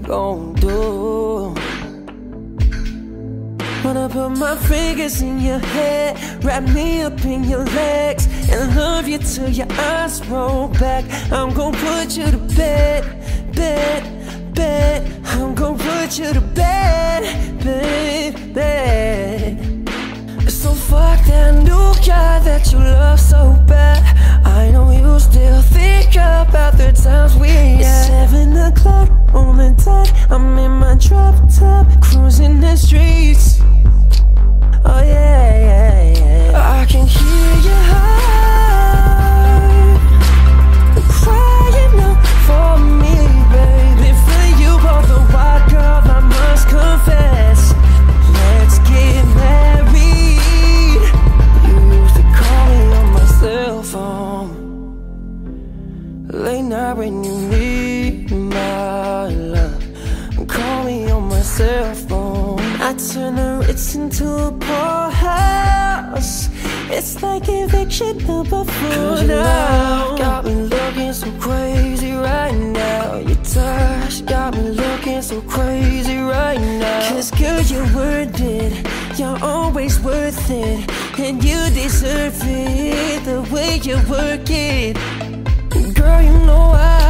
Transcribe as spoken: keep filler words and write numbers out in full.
gon' do? Wanna put my fingers in your head, wrap me up in your legs, and love you till your eyes roll back. I'm gon' put you to bed, bed, bed. I'm gon' put you to bed, bed, bed. So fuck that new guy that you love so bad. I know you still think about the times we had. It's seven o'clock on the dot. I'm in my drop top, cruising the streets. Oh yeah, yeah, yeah. I can hear your heart crying out for me, baby. For you, both a wild girl, I must confess. Let's get married. You used to call me on my cell phone late night when you need my love. Call me on my cell phone. I turn the Ritz into a poorhouse. It's like eviction number four now. Got me looking so crazy right now. Your touch got me looking so crazy right now. Cause girl, you're worth it. You're always worth it. And you deserve it the way you work it. Girl, you know I